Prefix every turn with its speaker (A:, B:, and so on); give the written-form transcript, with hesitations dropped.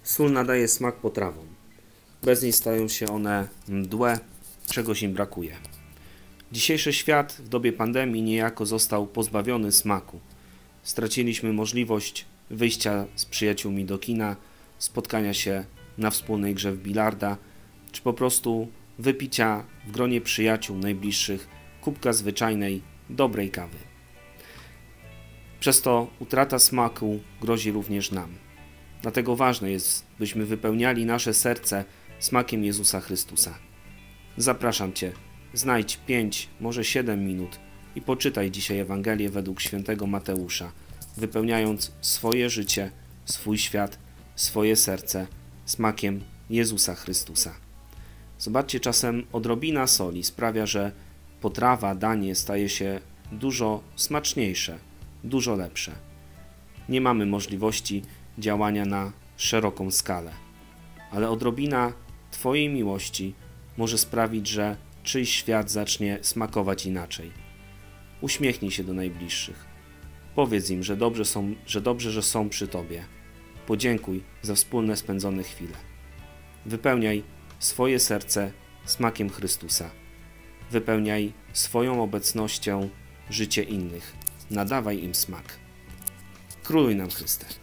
A: Sól nadaje smak potrawom. Bez niej stają się one mdłe, czegoś im brakuje. Dzisiejszy świat w dobie pandemii niejako został pozbawiony smaku. Straciliśmy możliwość wyjścia z przyjaciółmi do kina, spotkania się na wspólnej grze w bilarda, czy po prostu wypicia w gronie przyjaciół najbliższych kubka zwyczajnej, dobrej kawy. Przez to utrata smaku grozi również nam. Dlatego ważne jest, byśmy wypełniali nasze serce smakiem Jezusa Chrystusa. Zapraszam Cię, znajdź 5, może 7 minut i poczytaj dzisiaj Ewangelię według świętego Mateusza, wypełniając swoje życie, swój świat, swoje serce smakiem Jezusa Chrystusa. Zobaczcie, czasem odrobina soli sprawia, że potrawa, danie staje się dużo smaczniejsze, dużo lepsze. Nie mamy możliwości działania na szeroką skalę, ale odrobina Twojej miłości może sprawić, że czyjś świat zacznie smakować inaczej. Uśmiechnij się do najbliższych. Powiedz im, że dobrze, że są przy Tobie. Podziękuj za wspólne spędzone chwile. Wypełniaj swoje serce smakiem Chrystusa. Wypełniaj swoją obecnością życie innych. Nadawaj im smak. Króluj nam Chryste.